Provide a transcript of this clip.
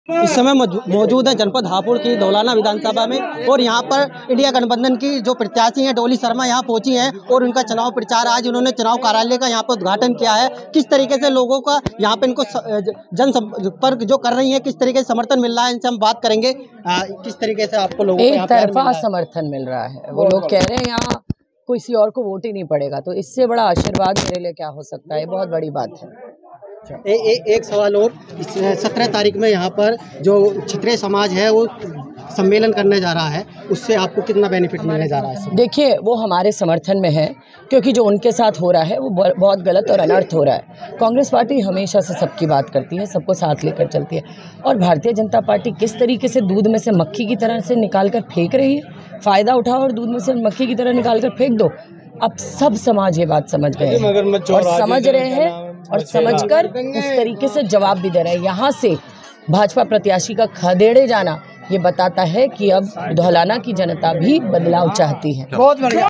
इस समय मौजूद है जनपद हापुड़ की धौलाना विधानसभा में और यहाँ पर इंडिया गठबंधन की जो प्रत्याशी हैं डोली शर्मा यहाँ पहुंची हैं और उनका चुनाव प्रचार आज उन्होंने चुनाव कार्यालय का यहाँ पर उद्घाटन किया है। किस तरीके से लोगों का यहाँ पे इनको जनसंपर्क जो कर रही है, किस तरीके से समर्थन मिल रहा है, इनसे हम बात करेंगे। किस तरीके से आपको लोगों को एक तरफा समर्थन मिल रहा है। वो लोग कह रहे हैं यहाँ किसी और को वोट ही नहीं पड़ेगा, तो इससे बड़ा आशीर्वाद मेरे लिए क्या हो सकता है। बहुत बड़ी बात है। एक सवाल और, 17 तारीख में यहाँ पर जो क्षत्रिय समाज है वो सम्मेलन करने जा रहा है, उससे आपको कितना बेनिफिट मिलने जा रहा है? देखिए, वो हमारे समर्थन में है, क्योंकि जो उनके साथ हो रहा है वो बहुत गलत और अनर्थ हो रहा है। कांग्रेस पार्टी हमेशा से सबकी बात करती है, सबको साथ लेकर चलती है, और भारतीय जनता पार्टी किस तरीके से दूध में से मक्खी की तरह से निकाल कर फेंक रही है। फ़ायदा उठाओ और दूध में से मक्खी की तरह निकाल कर फेंक दो। अब सब समाज ये बात समझ गए हैं और समझ रहे हैं और समझकर उस तरीके से जवाब भी दे रहे हैं। यहाँ से भाजपा प्रत्याशी का खदेड़े जाना ये बताता है कि अब धौलाना की जनता भी बदलाव चाहती है। बहुत बढ़िया।